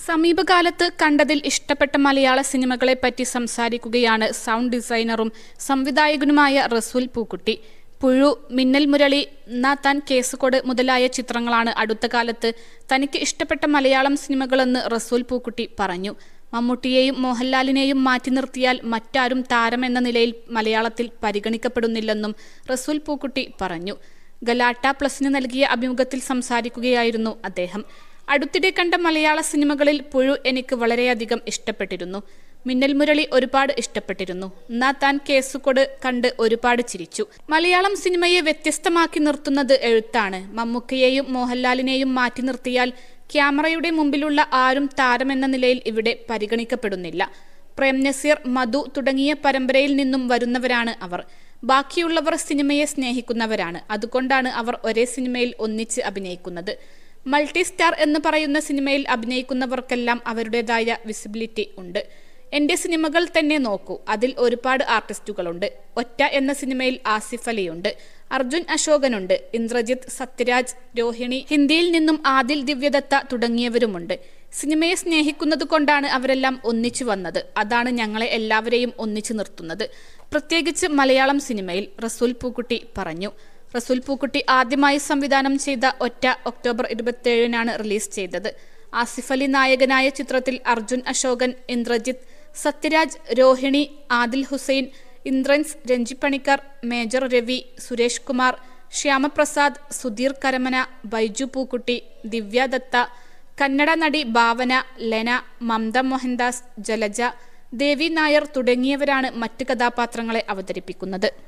സമീപകാലത്ത് കണ്ടതിൽ ഇഷ്ടപ്പെട്ട മലയാള സിനിമകളെപ്പറ്റി സംസാരിക്കുകയാണ് സൗണ്ട് ഡിസൈനറും സംവിധായകനുമായ റസൂൽ പൂക്കുട്ടി. പുഴു, മിന്നൽ മുരളി, താൻ കേസുകൊട് മുതലായ ചിത്രങ്ങളാണ് അടുത്ത കാലത്ത് തനിക്ക് ഇഷ്ടപ്പെട്ട മലയാളം സിനിമകളെന്ന് റസൂൽ പൂക്കുട്ടി പറഞ്ഞു. മമ്മൂട്ടിയെയും മോഹൻലാലിനെയും മാറ്റി നിർത്തിയാൽ മറ്റാരും താരമെന്ന നിലയിൽ മലയാളത്തിൽ പരിഗണിക്കപ്പെടുന്നില്ലെന്നും റസൂൽ പൂക്കുട്ടി പറഞ്ഞു. ഗലാട്ട പ്ലസിന് നൽകിയ അഭിമുഖത്തിൽ സംസാരിക്കുകയായിരുന്നു അദ്ദേഹം. അടുത്തിടെ കണ്ട മലയാള സിനിമകളിൽ പുഴു എനിക്ക് വളരെയധികം ഇഷ്ടപ്പെട്ടിരുന്നു. മിന്നൽ മുരളി ഒരുപാട് ഇഷ്ടപ്പെട്ടിരുന്നു. താൻ കേസുകൊട് കണ്ട് ഒരുപാട് ചിരിച്ചു. മലയാളം സിനിമയെ വ്യത്യസ്തമാക്കി നിർത്തുന്നത് എഴുത്താണ്. മമ്മൂക്കയെയും മോഹൻലാലിനെയും മാറ്റി നിർത്തിയാൽ ക്യാമറയുടെ മുമ്പിലുള്ള ആരും താരമെന്ന നിലയിൽ ഇവിടെ പരിഗണിക്കപ്പെടുന്നില്ല. പ്രേം നസീർ, മധു തുടങ്ങിയ പരമ്പരയിൽ നിന്നും വരുന്നവരാണ് അവർ. ബാക്കിയുള്ളവർ സിനിമയെ സ്നേഹിക്കുന്നവരാണ്. അതുകൊണ്ടാണ് അവർ ഒരേ സിനിമയിൽ ഒന്നിച്ച് അഭിനയിക്കുന്നത്. മൾട്ടി സ്റ്റാർ എന്ന് പറയുന്ന സിനിമയിൽ അഭിനയിക്കുന്നവർക്കെല്ലാം അവരുടേതായ വിസിബിലിറ്റി ഉണ്ട്. എൻ്റെ സിനിമകൾ തന്നെ നോക്കൂ, അതിൽ ഒരുപാട് ആർട്ടിസ്റ്റുകളുണ്ട്. ഒറ്റ എന്ന സിനിമയിൽ ആസിഫ് അലിയുണ്ട്, അർജുൻ അശോകനുണ്ട്, ഇന്ദ്രജിത്ത്, സത്യരാജ്, രോഹിണി, ഹിന്ദിയിൽ നിന്നും ആദിൽ ദിവ്യദത്ത തുടങ്ങിയവരുമുണ്ട്. സിനിമയെ സ്നേഹിക്കുന്നത് കൊണ്ടാണ് അവരെല്ലാം ഒന്നിച്ചു വന്നത്. അതാണ് ഞങ്ങളെ എല്ലാവരെയും ഒന്നിച്ചു നിർത്തുന്നത്, പ്രത്യേകിച്ച് മലയാളം സിനിമയിൽ, റസൂൽ പൂക്കുട്ടി പറഞ്ഞു. റസൂൽ പൂക്കുട്ടി ആദ്യമായി സംവിധാനം ചെയ്ത ഒറ്റ ഒക്ടോബർ 27-നാണ് റിലീസ് ചെയ്തത്. ആസിഫ് അലി നായകനായ ചിത്രത്തിൽ അർജുൻ അശോകൻ, ഇന്ദ്രജിത്ത്, സത്യരാജ്, രോഹിണി, ആദിൽ ഹുസൈൻ, ഇന്ദ്രൻസ്, രഞ്ജി പണിക്കർ, മേജർ രവി, സുരേഷ് കുമാർ, ശ്യാമപ്രസാദ്, സുധീർ കരമന, ബൈജു പൂക്കുട്ടി, ദിവ്യ ദത്ത, കന്നഡ നടി ഭാവന, ലെന, മമത മോഹൻദാസ്, ജലജ, ദേവി നായർ തുടങ്ങിയവരാണ് മറ്റ് കഥാപാത്രങ്ങളെ അവതരിപ്പിക്കുന്നത്.